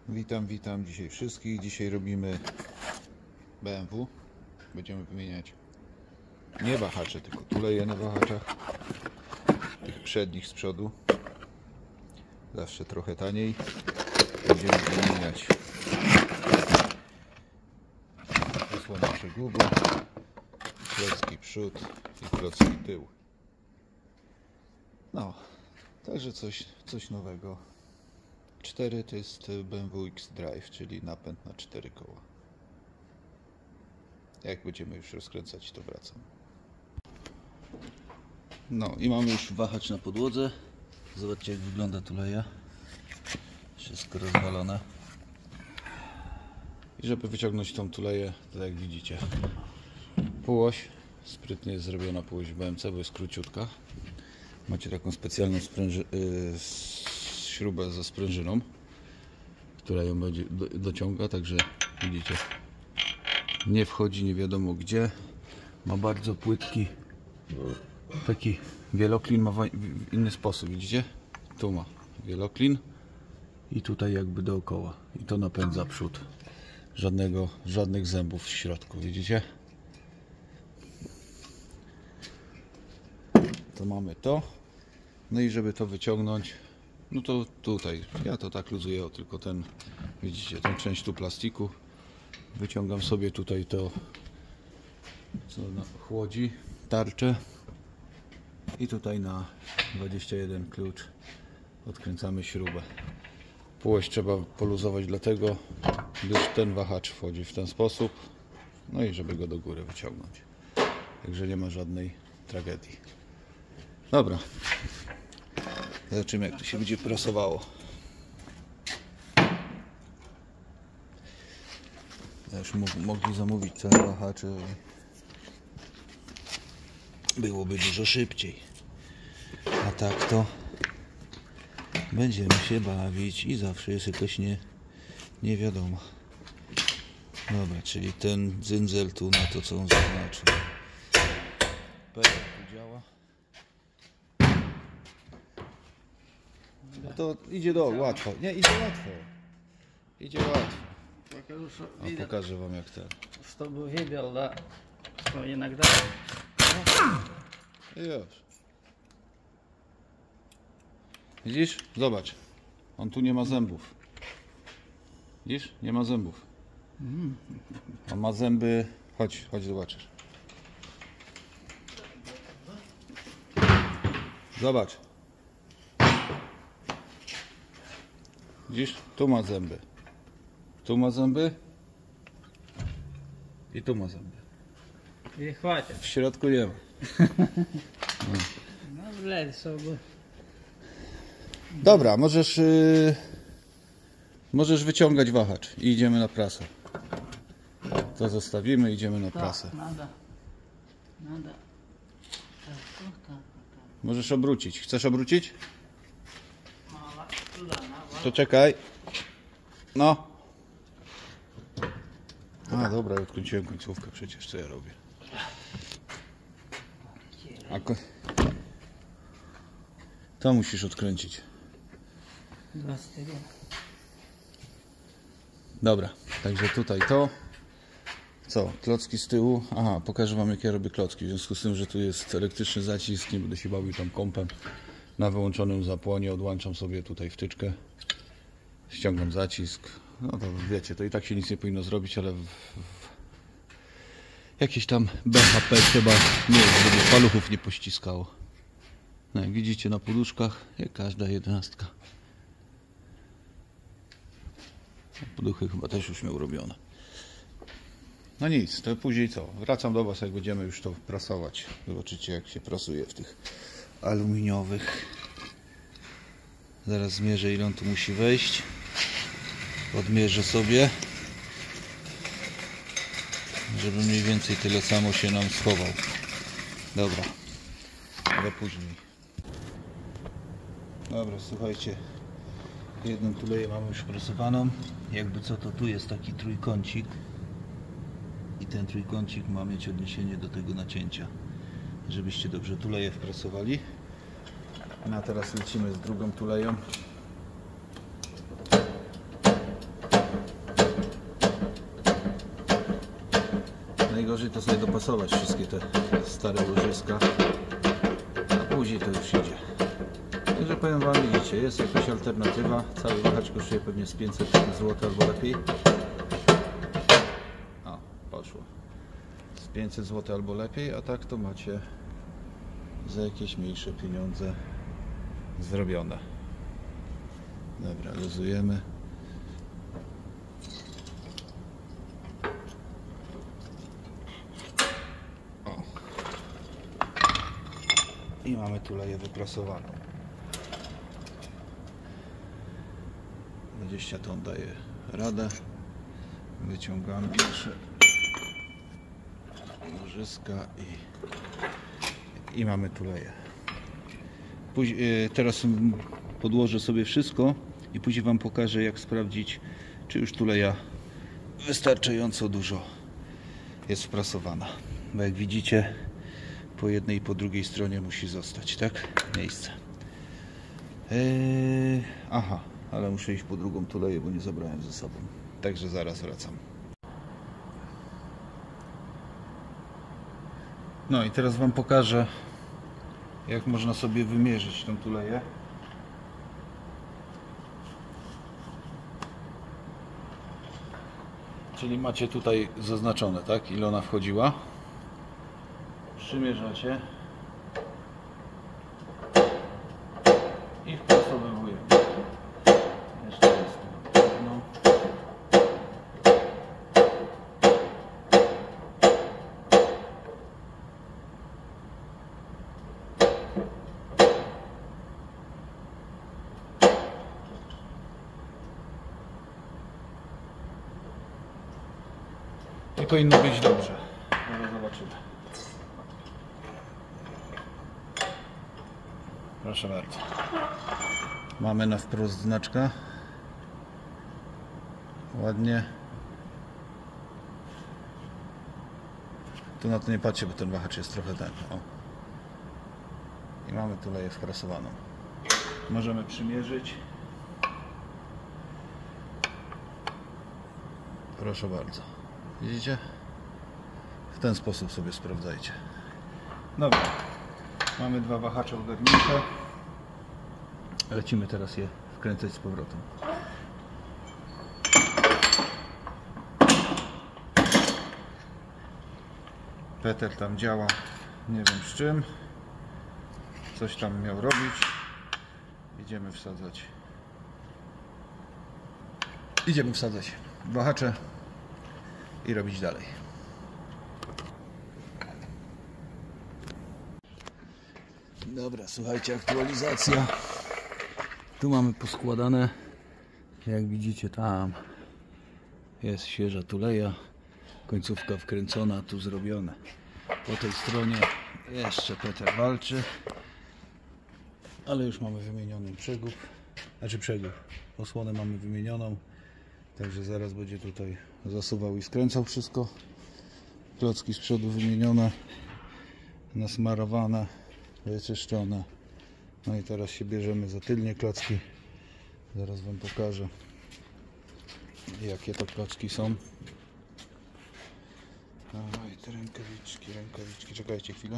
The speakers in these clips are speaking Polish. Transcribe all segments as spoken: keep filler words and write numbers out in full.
Witam, witam dzisiaj wszystkich. Dzisiaj robimy B M W. Będziemy wymieniać nie wahacze, tylko tuleje na wahaczach. Tych przednich z przodu. Zawsze trochę taniej. Będziemy wymieniać osłonę przegubu, klocki przód i klocki tył. No, także coś, coś nowego. cztery to jest B M W X-Drive, czyli napęd na cztery koła. Jak będziemy już rozkręcać, to wracam. No i mamy już wahacz na podłodze. Zobaczcie, jak wygląda tuleja. Wszystko rozwalone. I żeby wyciągnąć tą tuleję, to jak widzicie, półoś. Sprytnie jest zrobiona półoś w B M C, bo jest króciutka. Macie taką specjalną spręży, yy, śrubę ze sprężyną, która ją będzie do, dociąga, także widzicie, nie wchodzi nie wiadomo gdzie. Ma bardzo płytki, taki wieloklin, ma w inny sposób, widzicie? Tu ma wieloklin i tutaj jakby dookoła, i to napędza przód. Żadnego, żadnych zębów w środku, widzicie? To mamy to. No i żeby to wyciągnąć, no to tutaj, ja to tak luzuję, tylko ten, widzicie, tą część tu plastiku. Wyciągam sobie tutaj to, co chłodzi, tarczę. I tutaj na dwadzieścia jeden klucz odkręcamy śrubę. Półość trzeba poluzować dlatego, gdyż ten wahacz wchodzi w ten sposób. No i żeby go do góry wyciągnąć. Także nie ma żadnej tragedii. Dobra. Zobaczymy, jak to się będzie prasowało. Już mogli zamówić całe wahacze. Byłoby dużo szybciej. A tak to będziemy się bawić i zawsze jest jakoś nie, nie wiadomo. Dobra, czyli ten dzyndzel tu na to, co on zaznaczył. Pedał tu działa. No to idzie do łatwo. Nie, idzie łatwo. Idzie łatwo. A pokażę wam jak ten. Чтобы видел, да, что иногда... I już. Widzisz? Zobacz. On tu nie ma zębów. Widzisz? Nie ma zębów. On ma zęby... Chodź, chodź zobaczysz. Zobacz. Widzisz? Tu ma zęby. Tu ma zęby. I tu ma zęby. И хватит. W środku nie ma. Ну, блядь, чтобы... Dobra, możesz yy, możesz wyciągać wahacz i idziemy na prasę. To zostawimy, idziemy na prasę. Так, надо. Надо. Так, так, так, так. Możesz obrócić. Chcesz obrócić? Мало. Туда, на, To czekaj. No. A dobra, ja odkręciłem końcówkę przecież, co ja robię. A ko... To musisz odkręcić. двадцать один. Dobra, także tutaj to. Co? Klocki z tyłu. Aha, pokażę wam, jak ja robię klocki. W związku z tym, że tu jest elektryczny zacisk, nie będę się bawił tam kąpem. Na wyłączonym zapłonie odłączam sobie tutaj wtyczkę. Ściągam zacisk. No to wiecie, to i tak się nic nie powinno zrobić, ale w, w jakieś tam B H P trzeba mieć, żeby paluchów nie pościskało. No jak widzicie na poduszkach, jak każda jedenastka. Poduchy chyba też już miał robione. No nic, to później co? Wracam do was, jak będziemy już to prasować. Zobaczycie, jak się prasuje w tych aluminiowych. Zaraz zmierzę, ile on tu musi wejść. Odmierzę sobie, żeby mniej więcej tyle samo się nam schował. Dobra, ale później. Dobra, słuchajcie, jedną tuleję mamy już prasowaną. Jakby co, to tu jest taki trójkącik i ten trójkącik ma mieć odniesienie do tego nacięcia, żebyście dobrze tuleję wprasowali. A teraz lecimy z drugą tuleją. Najgorzej to sobie dopasować wszystkie te stare łożyska, a później to już idzie. Także powiem Wam, widzicie, jest jakaś alternatywa. Cały wahacz kosztuje pewnie z pięćset złotych albo lepiej. O, poszło. Z pięćset złotych albo lepiej, a tak to macie za jakieś mniejsze pieniądze zrobione. Dobra, luzujemy. O. I mamy tuleję wyprasowaną. dwadzieścia ton daje radę. Wyciągamy pierwsze łożyska i, i mamy tuleję. Później, teraz podłożę sobie wszystko i później Wam pokażę, jak sprawdzić, czy już tuleja wystarczająco dużo jest wprasowana. Bo jak widzicie, po jednej i po drugiej stronie musi zostać, tak? Miejsce. Eee, aha, ale muszę iść po drugą tuleję, bo nie zabrałem ze sobą. Także zaraz wracam. No i teraz Wam pokażę, jak można sobie wymierzyć tą tuleję. Czyli macie tutaj zaznaczone, tak? Ile ona wchodziła. Przymierzacie i wprasowujemy. Jeszcze jest no. I powinno być dobrze. Zaraz zobaczymy. Proszę bardzo. Mamy na wprost znaczka. Ładnie. Tu na to nie patrzcie, bo ten wahacz jest trochę ten. O. I mamy tuleję wprasowaną. Możemy przymierzyć. Proszę bardzo. Widzicie? W ten sposób sobie sprawdzajcie. Dobra. Mamy dwa wahacze ogarnięte. Lecimy teraz je wkręcać z powrotem. Peter tam działa, nie wiem z czym. Coś tam miał robić. Idziemy wsadzać. Idziemy wsadzać wahacze i robić dalej. Dobra, słuchajcie, aktualizacja. Tu mamy poskładane. Jak widzicie, tam jest świeża tuleja. Końcówka wkręcona, tu zrobione. Po tej stronie jeszcze Peter walczy. Ale już mamy wymieniony przegub. Znaczy przegub. Osłonę mamy wymienioną. Także zaraz będzie tutaj zasuwał i skręcał wszystko. Klocki z przodu wymienione. Nasmarowane. Wyczyszczone. No i teraz się bierzemy za tylnie klocki. Zaraz Wam pokażę, jakie to klocki są. Dawaj, te rękawiczki, rękawiczki. Czekajcie chwilę.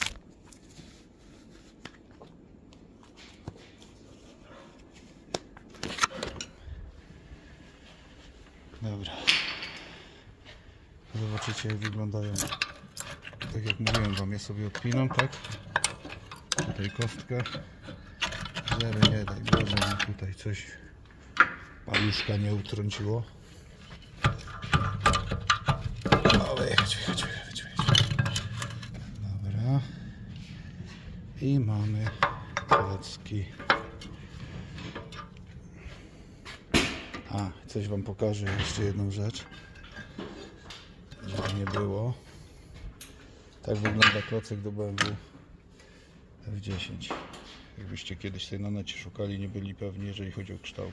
Dobra. Zobaczycie, jak wyglądają. Tak jak mówiłem Wam, ja sobie odpinam, tak? Tutaj kostkę. Żeby nie daj Boże, mi tutaj coś paluszka nie utrąciło. No wychodź, wychodź, wychodź, wychodź. Dobra. I mamy klocki. A, coś Wam pokażę, jeszcze jedną rzecz, żeby nie było. Tak wygląda klocek do B M W F dziesięć. Jakbyście kiedyś sobie na necie szukali, nie byli pewni, jeżeli chodzi o kształt.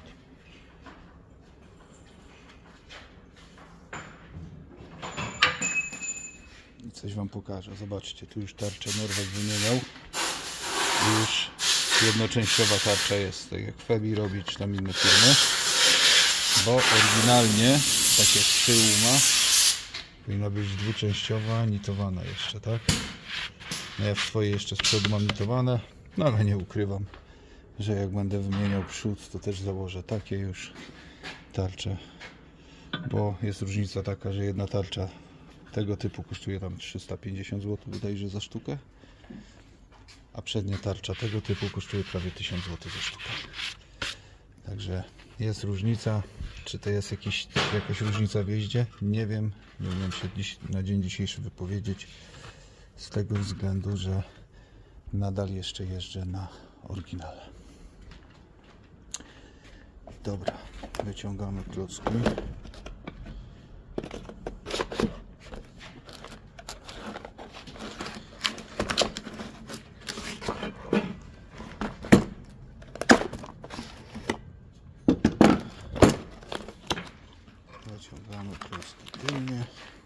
I coś Wam pokażę. Zobaczcie, tu już tarczę Norweg wymieniał. I już jednoczęściowa tarcza jest, tak jak Febi robi, czy tam inne firmy. Bo oryginalnie, tak jak z tyłu ma, Powinna być dwuczęściowa, nitowana jeszcze, tak? No ja w swojej jeszcze z przodu mam nitowane, no ale nie ukrywam, że jak będę wymieniał przód, to też założę takie już tarcze, bo jest różnica taka, że jedna tarcza tego typu kosztuje tam trzysta pięćdziesiąt złotych bodajże za sztukę, a przednia tarcza tego typu kosztuje prawie tysiąc złotych za sztukę. Także jest różnica. Czy to jest jakiś, jakaś różnica w jeździe? Nie wiem. Nie umiem się dziś, na dzień dzisiejszy wypowiedzieć, z tego względu, że nadal jeszcze jeżdżę na oryginale. Dobra, wyciągamy klocki. Wyciągamy klocki tylnie.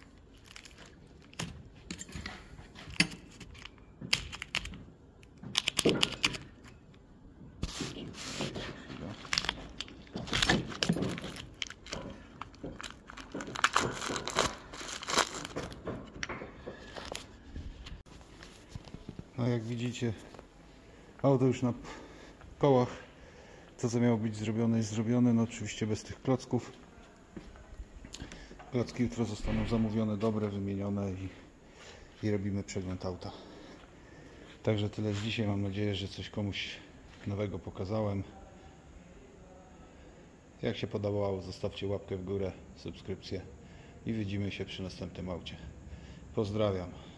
No jak widzicie, auto już na kołach. To co miało być zrobione jest zrobione, no oczywiście bez tych klocków. Klocki jutro zostaną zamówione, dobre, wymienione i, i robimy przegląd auta. Także tyle z dzisiaj. Mam nadzieję, że coś komuś nowego pokazałem. Jak się podobało, zostawcie łapkę w górę, subskrypcję i widzimy się przy następnym aucie. Pozdrawiam.